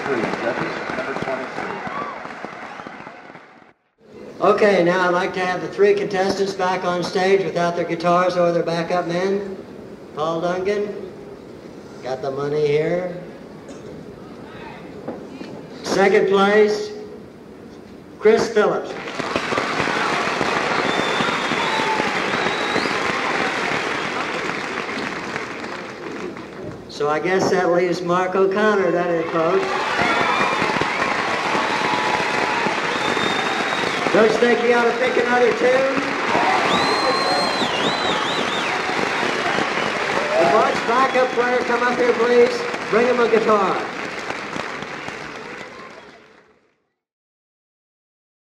23, judges, number 23. Okay, now I'd like to have the three contestants back on stage without their guitars or their backup men. Paul Duncan, got the money here. Second place, Chris Phillips. So I guess that leaves Mark O'Connor, doesn't it, folks? Don't you think you ought to pick another tune? The Mark's backup player, come up here, please. Bring him a guitar.